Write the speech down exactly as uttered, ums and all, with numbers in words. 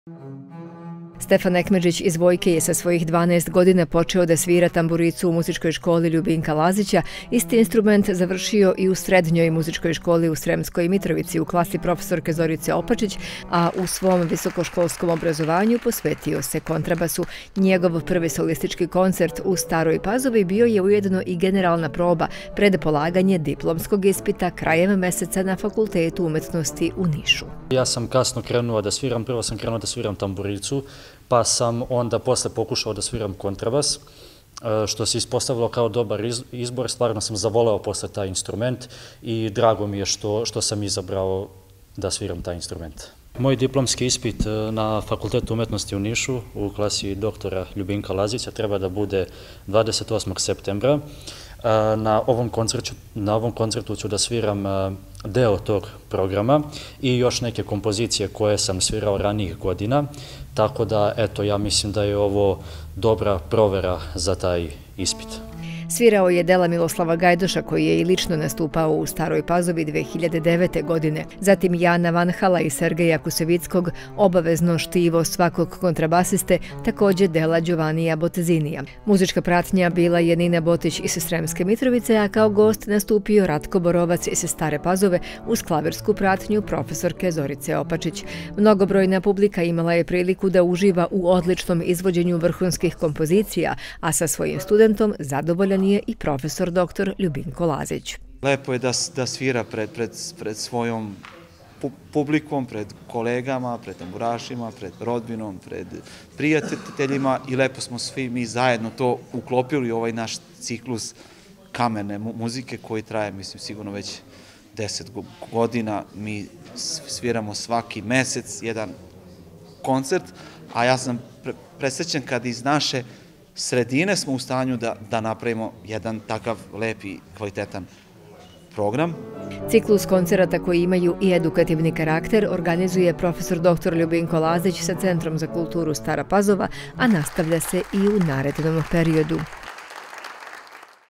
Stefan Ekmedžić iz Vojke je sa svojih dvanaest godina počeo da svira tamburicu u muzičkoj školi Ljubinka Lazića. Isti instrument završio i u srednjoj muzičkoj školi u Sremskoj Mitrovici u klasi profesorke Zorice Opačić, a u svom visokoškolskom obrazovanju posvetio se kontrabasu. Njegov prvi solistički koncert u Staroj Pazovi bio je ujedno i generalna proba pred polaganje diplomskog ispita krajem meseca na Fakultetu umetnosti u Nišu. Ja sam kasno krenuo da sviram, prvo sam krenuo da sviram tamburicu, pa sam onda posle pokušao da sviram kontrabas, što se ispostavilo kao dobar izbor. Stvarno sam zavoleo posle taj instrument i drago mi je što, što sam izabrao da sviram taj instrument. Moj diplomski ispit na Fakultetu umetnosti u Nišu u klasi doktora Ljubinka Lazića treba da bude dvadeset osmog septembra. Na ovom koncertu, na ovom koncertu ću da sviram deo tog programa i još neke kompozicije koje sam svirao ranijih godina, tako da, eto, ja mislim da je ovo dobra provera za taj ispit. Svirao je dela Miloslava Gajdoša, koji je i lično nastupao u Staroj Pazovi dve hiljade devete. godine. Zatim Jana Vanhala i Sergeja Kusevickog, obavezno štivo svakog kontrabasiste, također dela Đovanija Botezinija. Muzička pratnja bila je Nina Botić iz Sremske Mitrovice, a kao gost nastupio Ratko Borovac iz Stare Pazove uz klavirsku pratnju profesorke Zorice Opačić. Mnogobrojna publika imala je priliku da uživa u odličnom izvođenju vrhunskih kompozicija, a sa svojim studentom zadovoljan je i profesor doktor Ljubinko Lazić. Lepo je da, da svira pred, pred, pred svojom publikom, pred kolegama, pred tamburašima, pred rodbinom, pred prijateljima i lepo smo svi mi zajedno to uklopili u ovaj naš ciklus kamerne muzike koji traje, mislim, sigurno već deset godina. Mi sviramo svaki mesec jedan koncert, a ja sam pre, presrećen kad iz naše sredine smo u stanju da, da napravimo jedan takav lepi, kvalitetan program. Ciklus koncerata koji imaju i edukativni karakter organizuje profesor doktor Ljubinko Lazić sa Centrom za kulturu Stara Pazova, a nastavlja se i u narednom periodu.